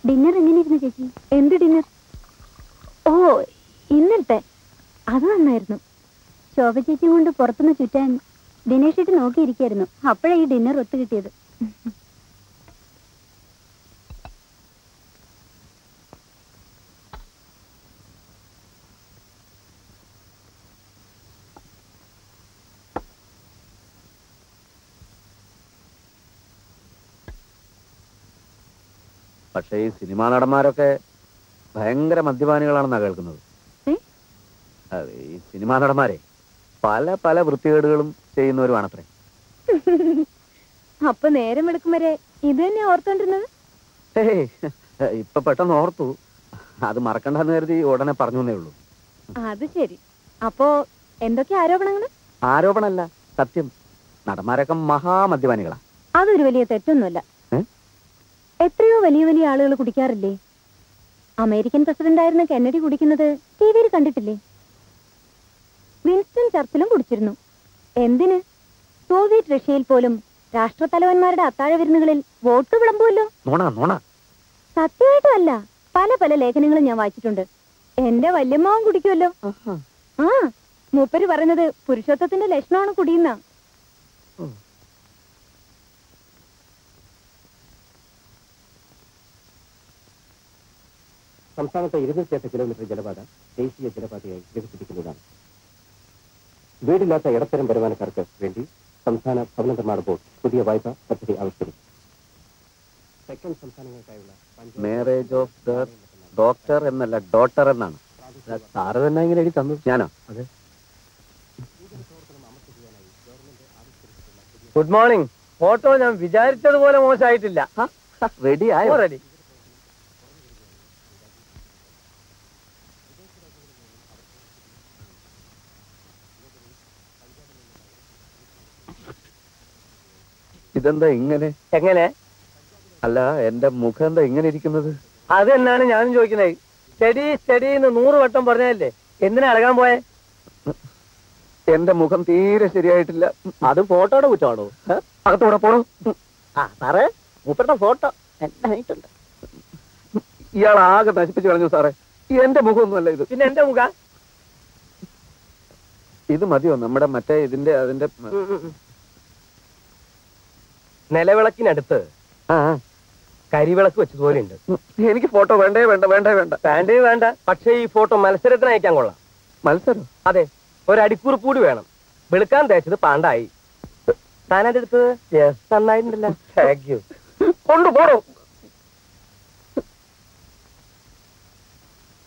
Dinner എങ്ങനെയായിരുന്നു ചേച്ചി? എന്ത് ഡിന്നർ? ഓ, ഇന്നലത്തെ അത് നന്നായിരുന്നു. ശോഭ ചേച്ചി കൊണ്ട് പുറത്തുനിന്ന് ചുറ്റാൻ ദിനേഷ് ചേച്ചി നോക്കിയിരിക്കായിരുന്നു. അപ്പോഴാണ് ഈ ഡിന്നർ ഒത്തു കിട്ടിയത്. പക്ഷേ ഈ സിനിമാ നടന്മാരൊക്കെ ഭയങ്കര മദ്യപാനികളാണെന്നാണ് കേൾക്കുന്നത്. ഈ സിനിമാ നടന്മാരെ പല പല വൃത്തികേടുകളും ചെയ്യുന്നവരുമാണത്രേ. അപ്പൊ നേരം വെളുക്കും വരെ ഇത് തന്നെ ഓർത്തോണ്ടിരുന്നത്? ഇപ്പൊ പെട്ടെന്ന് ഓർത്തു. അത് മറക്കണ്ടെന്ന് കരുതി ഉടനെ പറഞ്ഞേ ഉള്ളൂ. അത് ശരി. അപ്പോ എന്തൊക്കെ ആരോപണങ്ങൾ? ആരോപണമല്ല, സത്യം. നടന്മാരൊക്കെ മഹാമദ്യപാനികളാ. അതൊരു വലിയ തെറ്റൊന്നുമല്ല. എത്രയോ വലിയ വലിയ ആളുകൾ കുടിക്കാറില്ലേ? അമേരിക്കൻ പ്രസിഡന്റ് ആയിരുന്ന കെന്നഡി കുടിക്കുന്നത് ടിവിയിൽ കണ്ടിട്ടില്ലേ? വിൻസ്റ്റൺ ചർച്ചിലും കുടിച്ചിരുന്നു. എന്തിന്? സോവിയറ്റ് റഷ്യയിൽ പോലും രാഷ്ട്രത്തലവന്മാരുടെ അത്താഴ വിരുന്നുകളിൽ വോട്ട് വിളമ്പുമല്ലോ. സത്യമായിട്ടുമല്ല, പല പല ലേഖനങ്ങളും ഞാൻ വായിച്ചിട്ടുണ്ട്. എന്റെ വല്യമ്മാവും കുടിക്കുമല്ലോ. ആ, മൂപ്പര് പറയുന്നത് പുരുഷത്വത്തിന്റെ ലക്ഷണമാണ് കുടിയുന്ന. സംസ്ഥാനത്തെ 208 കിലോമീറ്റർ ജലപാത ദേശീയ ജലപാതയായി വികസിപ്പിക്കുന്നതാണ്. വീടില്ലാത്ത ഇടത്തരം വരുമാനക്കാർക്ക് വേണ്ടി സംസ്ഥാന ഭവന നിർമ്മാണ ബോർഡ് പുതിയ വായ്പാ പദ്ധതി ആവിഷ്കരിച്ചു. തെക്കൻ സംസ്ഥാനങ്ങൾക്കായുള്ള മാരേജ് ഓഫ് ദ ഡോക്ടർ എന്നല്ല, ഡോട്ടർ എന്നാണ്. സാറ് തന്നെ ഇങ്ങനെ എഴുതി തന്നു. ഞാനോ? അതെ. Good morning. ഫോട്ടോ ഞാൻ വിചാരിച്ചതുപോലെ മോശമായിട്ടില്ല. റെഡി ആയോ? റെഡി. ഇതെന്താ ഇങ്ങനെ? എങ്ങനെ? അല്ല, എന്റെ മുഖം എന്താ ഇങ്ങനെ ഇരിക്കുന്നത്? അത് തന്നെയാണ് ഞാനും ചോദിക്കുന്നത്. സ്റ്റഡി സ്റ്റഡി എന്ന് 100 വട്ടം പറഞ്ഞതല്ലേ, എന്തിനാ അടങ്ങാൻ പോയെ? എന്റെ മുഖം തീരെ ശരിയായിട്ടില്ല. അത് ഫോട്ടോയുടെ കുറ്റമാണോ? അകത്തോടെ പോണോ? സാറേ, മൂപ്പരുടെ ഫോട്ടോ എന്നായിട്ടുണ്ട്. ഇയാൾ ആകെ നശിപ്പിച്ചു കളഞ്ഞു സാറേ. എന്റെ മുഖമൊന്നുമല്ല ഇത്. പിന്നെ എന്റെ മുഖ ഇത് മതിയോ? നമ്മുടെ മറ്റേ ഇതിന്റെ അതിന്റെ നിലവിളക്കിനടുത്ത് കരിവിളക്ക് വെച്ചതുപോലെ ഉണ്ട്. എനിക്ക് ഫോട്ടോ വേണ്ടേ വേണ്ട വേണ്ടേ വേണ്ട വേണ്ടേ വേണ്ട. പക്ഷേ ഈ ഫോട്ടോ മത്സരത്തിന് അയക്കാൻ കൊള്ളാം. മത്സരം? അതെ, ഒരടിക്കുറിപ്പ് കൂടി വേണം. വെളുക്കാൻ തേച്ചത് പാണ്ടായി. താനതെടുത്തത് നന്നായിട്ടുണ്ടല്ലോ. Thank you. കൊണ്ടുപോടോ.